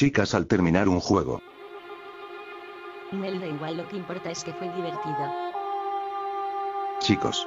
chicas al terminar un juego. Me da igual, lo que importa es que fue divertido. Chicos.